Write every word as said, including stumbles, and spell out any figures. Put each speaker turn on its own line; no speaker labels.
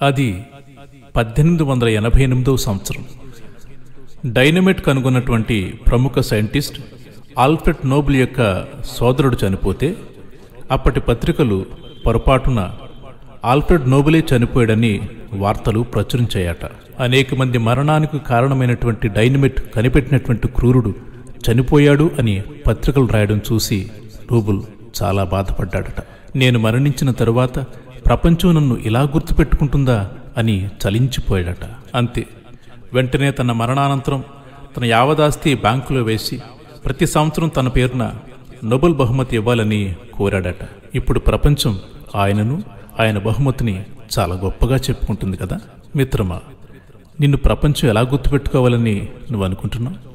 అది పద్దెనిమిది వందల ఎనభై ఎనిమిదవ సంవత్సరం. డైనమైట్ కనుగొన్నటువంటి ప్రముఖ సైంటిస్ట్ ఆల్ఫ్రెడ్ నోబెల్ యొక్క సోదరుడు చనిపోతే అప్పటి పత్రికలు పొరపాటున ఆల్ఫ్రెడ్ నోబెలే చనిపోయాడని వార్తలు ప్రచురించాయట. అనేక మంది మరణానికి కారణమైనటువంటి డైనమైట్ కనిపెట్టినటువంటి క్రూరుడు చనిపోయాడు అని పత్రికలు రాయడం చూసి నోబెల్ చాలా బాధపడ్డాడట. నేను మరణించిన తరువాత ప్రపంచం నన్ను ఇలా గుర్తుపెట్టుకుంటుందా అని చలించిపోయాడట. అంతే, వెంటనే తన మరణానంతరం తన యావదాస్తి బ్యాంకులో వేసి ప్రతి సంవత్సరం తన పేరున నోబెల్ బహుమతి ఇవ్వాలని కోరాడట. ఇప్పుడు ప్రపంచం ఆయనను, ఆయన బహుమతిని చాలా గొప్పగా చెప్పుకుంటుంది కదా. మిత్రమా, నిన్ను ప్రపంచం ఎలా గుర్తుపెట్టుకోవాలని నువ్వు అనుకుంటున్నావు?